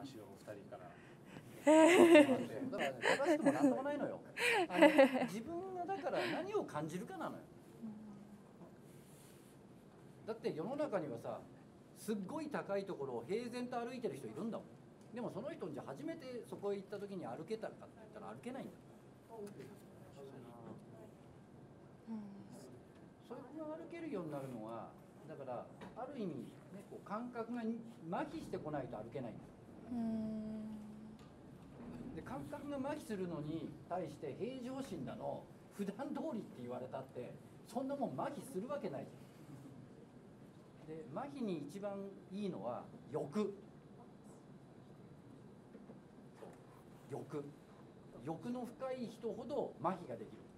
話を2人から。 だからね、正しくもなんともないのよ。自分がだから何を感じるかなのよ。だって世の中にはさ、すっごい高いところを平然と歩いてる人いるんだもん。でもその人じゃ初めてそこへ行った時に歩けたかって言ったら歩けないんだ。それが歩けるようになるのは、だからある意味、ね、こう感覚が麻痺してこないと歩けないんだ。で感覚が麻痺するのに対して平常心だの普段通りって言われたってそんなもん麻痺するわけないじゃん。で麻痺に一番いいのは欲の深い人ほど麻痺ができる。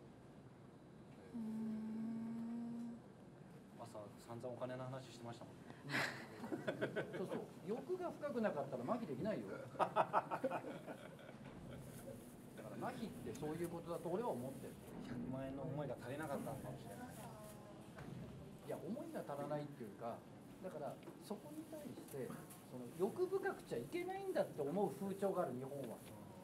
朝散々お金の話してましたもんね。 そうそう、欲が深くなかったら麻痺できないよ。だから麻痺ってそういうことだと俺は思ってる。 100万円の思いが足りなかったのかもしれない。 いや、思いが足らないっていうか、だからそこに対してその欲深くちゃいけないんだって思う風潮がある日本は。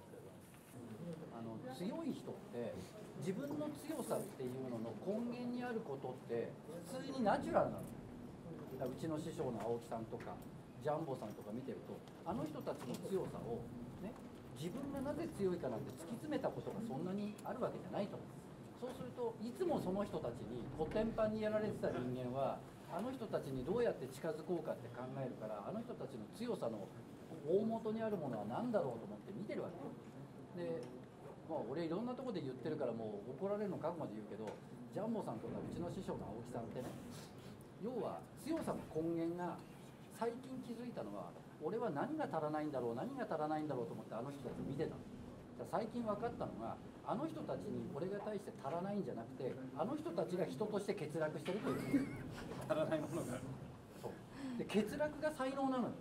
強い人って自分の強さっていうのの根源にあることって普通にナチュラルなの。だからうちの師匠の青木さんとかジャンボさんとか見てると、あの人たちの強さをね、自分がなぜ強いかなんて突き詰めたことがそんなにあるわけじゃないと思う。そうするといつもその人たちにコテンパンにやられてた人間はあの人たちにどうやって近づこうかって考えるから、あの人たちの強さの大元にあるものは何だろうと思って見てるわけで、まあ、俺いろんなところで言ってるからもう怒られるの覚悟で言うけど、ジャンボさんとかうちの師匠の青木さんってね、要は強さの根源が最近気づいたのは、俺は何が足らないんだろう何が足らないんだろうと思ってあの人たち見てたの。最近分かったのが、あの人たちに俺が対して足らないんじゃなくて、あの人たちが人として欠落してるという足らないものがある。 そうで、欠落が才能なのよ。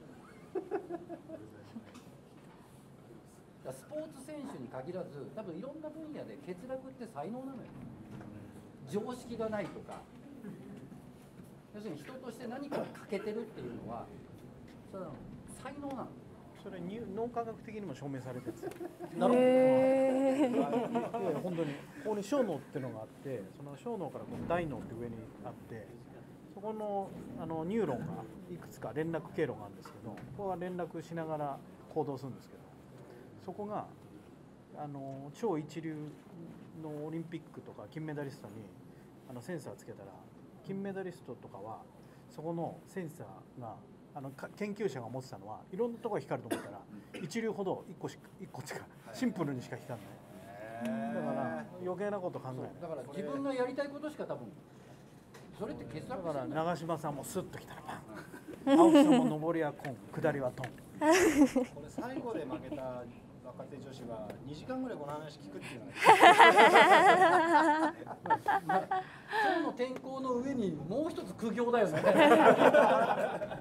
スポーツ選手に限らず多分いろんな分野で欠落って才能なのよ。常識がないとか、要するに人として何か欠けてるっていうのはそれは才能なの。 それ脳科学的にも証明されてるんですよ。 なるほど。 本当にここに小脳っていうのがあって、その小脳からこの大脳って上にあって、そこのニューロンがいくつか連絡経路があるんですけど、ここが連絡しながら行動するんですけど、そこが超一流のオリンピックとか金メダリストにセンサーつけたら、金メダリストとかはそこのセンサーが研究者が持ってたのはいろんなところが光ると思ったら一流ほど1個しかシンプルにしか光らない。だから余計なこと考えない。 だから自分のやりたいことしか多分それって欠落してるんだ。 だから長嶋さんもスッときたらパン、青木さんも上りはコン、下りはトン。これ最後で負けた若手女子は2時間ぐらいこの話聞くっていうのが今日の天候の上にもう一つ苦行だよね。